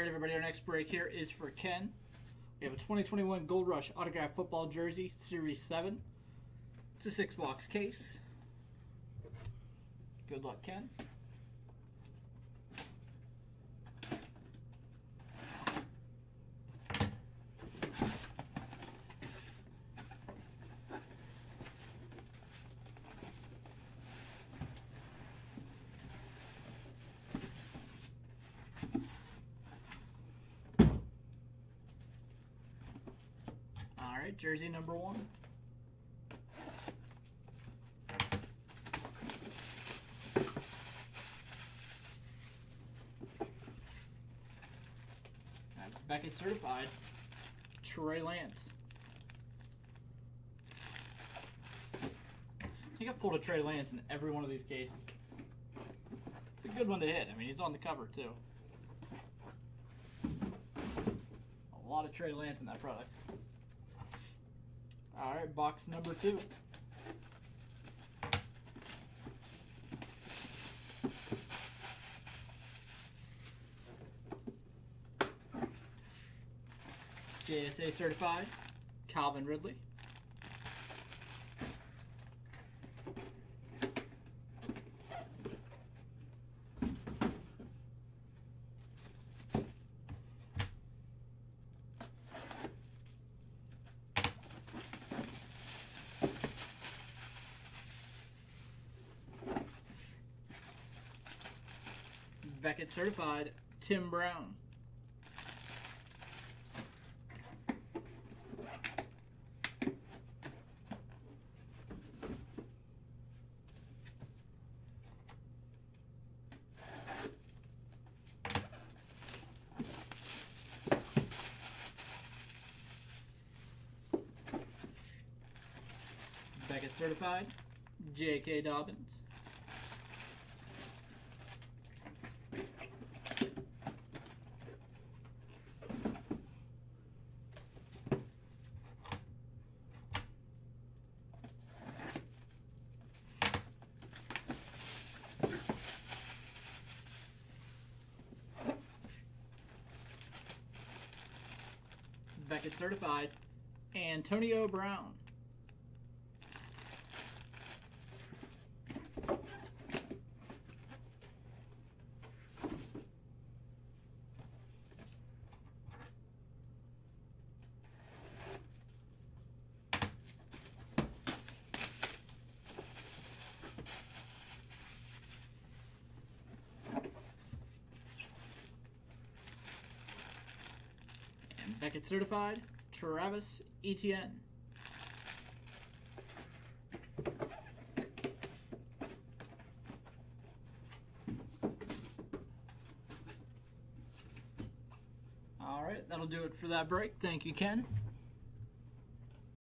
everybody, our next break here is for Ken. We have a 2021 Gold Rush autographed football jersey, Series 7. It's a 6-box case. Good luck, Ken. Alright, jersey number 1. That's Beckett certified. Trey Lance. You got full of Trey Lance in every one of these cases. It's a good one to hit. I mean, he's on the cover too. A lot of Trey Lance in that product. Alright, box number 2. JSA certified, Calvin Ridley. Beckett certified, Tim Brown. Beckett certified, J.K. Dobbins. Beckett certified, Antonio Brown. Beckett certified, Travis Etienne. Alright, that'll do it for that break. Thank you, Ken.